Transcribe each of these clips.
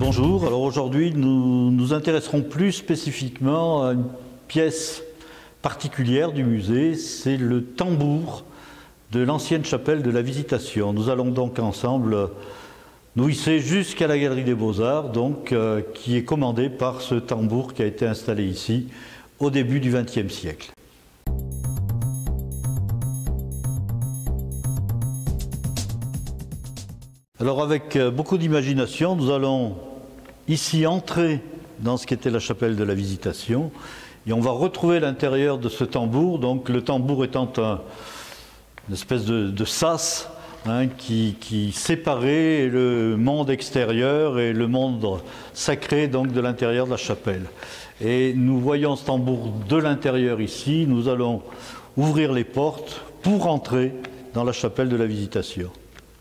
Bonjour, alors aujourd'hui nous nous intéresserons plus spécifiquement à une pièce particulière du musée, c'est le tambour de l'ancienne chapelle de la Visitation. Nous allons donc ensemble nous hisser jusqu'à la Galerie des Beaux-Arts, qui est commandée par ce tambour qui a été installé ici au début du XXe siècle. Alors avec beaucoup d'imagination, nous allons ici entrer dans ce qu'était la chapelle de la Visitation et on va retrouver l'intérieur de ce tambour, donc le tambour étant une espèce de sas qui séparait le monde extérieur et le monde sacré donc de l'intérieur de la chapelle. Et nous voyons ce tambour de l'intérieur ici, nous allons ouvrir les portes pour entrer dans la chapelle de la Visitation.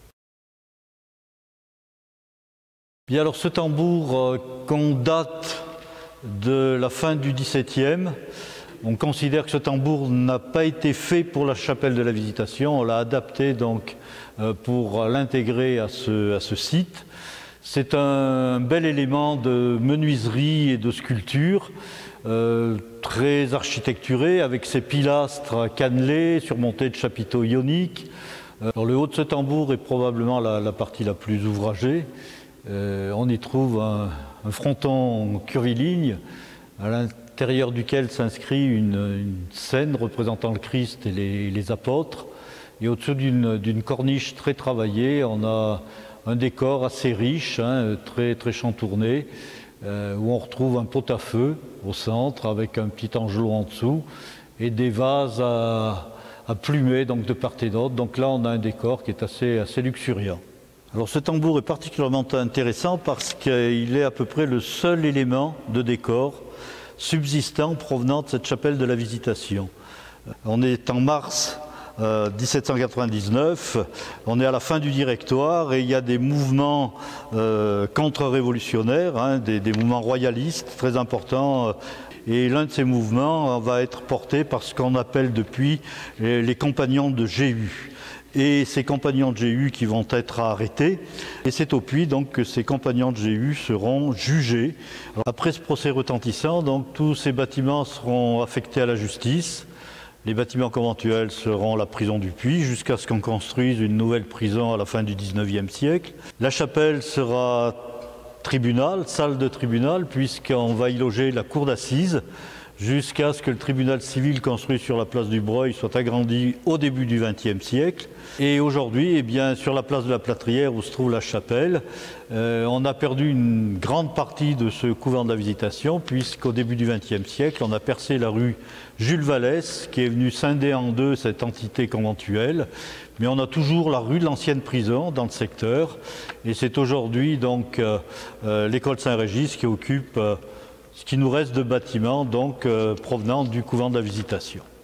Bien alors ce tambour qu'on date de la fin du XVIIe, on considère que ce tambour n'a pas été fait pour la chapelle de la Visitation, on l'a adapté donc pour l'intégrer à ce site. C'est un bel élément de menuiserie et de sculpture, très architecturé avec ses pilastres cannelés surmontés de chapiteaux ioniques. Alors, le haut de ce tambour est probablement la partie la plus ouvragée. On y trouve un fronton curviligne à l'intérieur duquel s'inscrit une scène représentant le Christ et les apôtres. Et au-dessus d'une corniche très travaillée, on a un décor assez riche, très chantourné, où on retrouve un pot-à-feu au centre avec un petit angelot en dessous et des vases à plumer donc de part et d'autre. Donc là, on a un décor qui est assez luxuriant. Alors ce tambour est particulièrement intéressant parce qu'il est à peu près le seul élément de décor subsistant provenant de cette chapelle de la Visitation. On est en mars 1799, on est à la fin du Directoire et il y a des mouvements contre-révolutionnaires, des mouvements royalistes très importants. Et l'un de ces mouvements va être porté par ce qu'on appelle depuis les compagnons de Jéhu. Et ces compagnons de Jéhu qui vont être arrêtés. Et c'est au Puy donc que ces compagnons de Jéhu seront jugés. Alors, après ce procès retentissant, donc tous ces bâtiments seront affectés à la justice. Les bâtiments conventuels seront la prison du Puy jusqu'à ce qu'on construise une nouvelle prison à la fin du XIXe siècle. La chapelle sera tribunal, salle de tribunal, puisqu'on va y loger la cour d'assises jusqu'à ce que le tribunal civil construit sur la place du Breuil soit agrandi au début du XXe siècle. Et aujourd'hui, eh bien, sur la place de la Plâtrière où se trouve la chapelle, on a perdu une grande partie de ce couvent de la Visitation, puisqu'au début du XXe siècle, on a percé la rue Jules Vallès, qui est venue scinder en deux cette entité conventuelle. Mais on a toujours la rue de l'ancienne prison dans le secteur. Et c'est aujourd'hui donc l'école Saint-Régis qui occupe ce qui nous reste de bâtiments donc, provenant du couvent de la Visitation.